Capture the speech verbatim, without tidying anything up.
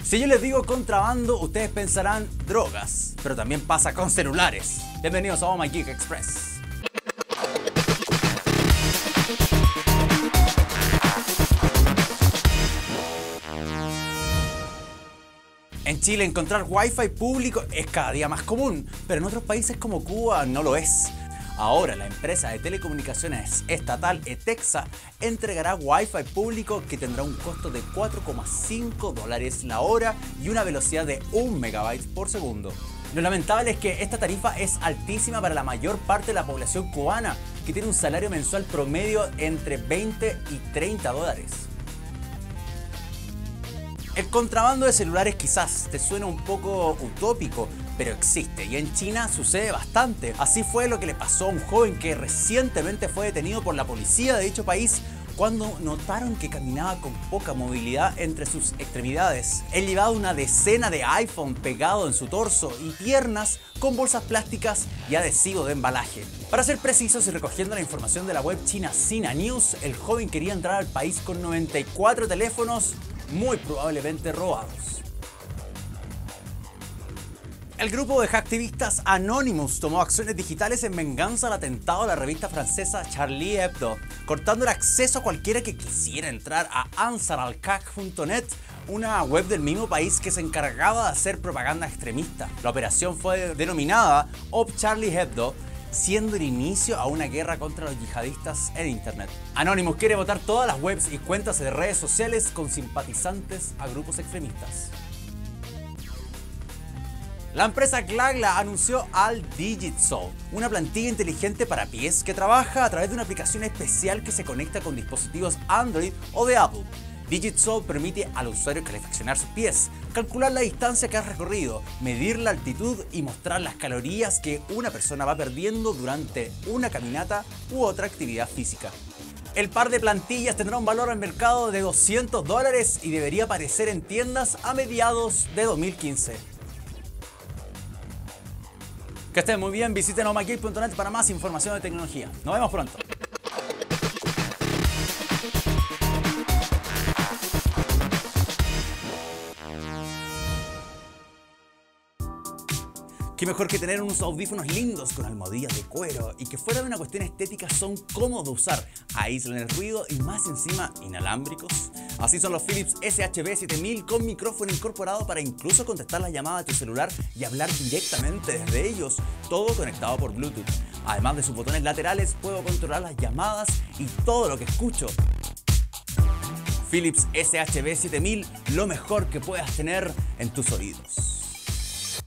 Si yo les digo contrabando, ustedes pensarán drogas, pero también pasa con celulares. Bienvenidos a Oh My Geek Express. En Chile encontrar Wi-Fi público es cada día más común, pero en otros países como Cuba no lo es. Ahora la empresa de telecomunicaciones estatal ETEXA entregará Wi-Fi público que tendrá un costo de cuatro coma cinco dólares la hora y una velocidad de un megabyte por segundo. Lo lamentable es que esta tarifa es altísima para la mayor parte de la población cubana, que tiene un salario mensual promedio entre veinte y treinta dólares. El contrabando de celulares quizás te suena un poco utópico, pero existe y en China sucede bastante. Así fue lo que le pasó a un joven que recientemente fue detenido por la policía de dicho país cuando notaron que caminaba con poca movilidad entre sus extremidades. Él llevaba una decena de iPhone pegado en su torso y piernas con bolsas plásticas y adhesivo de embalaje. Para ser precisos y recogiendo la información de la web china Sina News, el joven quería entrar al país con noventa y cuatro teléfonos muy probablemente robados. El grupo de hacktivistas Anonymous tomó acciones digitales en venganza al atentado a la revista francesa Charlie Hebdo, cortando el acceso a cualquiera que quisiera entrar a ansar al kak punto net, una web del mismo país que se encargaba de hacer propaganda extremista. La operación fue denominada Op Charlie Hebdo, siendo el inicio a una guerra contra los yihadistas en internet. Anonymous quiere votar todas las webs y cuentas de redes sociales con simpatizantes a grupos extremistas. La empresa Glagla anunció Al Digitsoul, una plantilla inteligente para pies que trabaja a través de una aplicación especial que se conecta con dispositivos Android o de Apple. Digitsoul permite al usuario calefaccionar sus pies, calcular la distancia que ha recorrido, medir la altitud y mostrar las calorías que una persona va perdiendo durante una caminata u otra actividad física. El par de plantillas tendrá un valor al mercado de doscientos dólares y debería aparecer en tiendas a mediados de dos mil quince. Que estén muy bien, visiten oh my geek punto net para más información de tecnología. Nos vemos pronto. Qué mejor que tener unos audífonos lindos con almohadillas de cuero y que fuera de una cuestión estética son cómodos de usar, aíslan el ruido y más encima inalámbricos. Así son los Philips S H B siete mil con micrófono incorporado para incluso contestar las llamadas de tu celular y hablar directamente desde ellos, todo conectado por Bluetooth. Además de sus botones laterales puedo controlar las llamadas y todo lo que escucho. Philips S H B siete mil, lo mejor que puedas tener en tus oídos.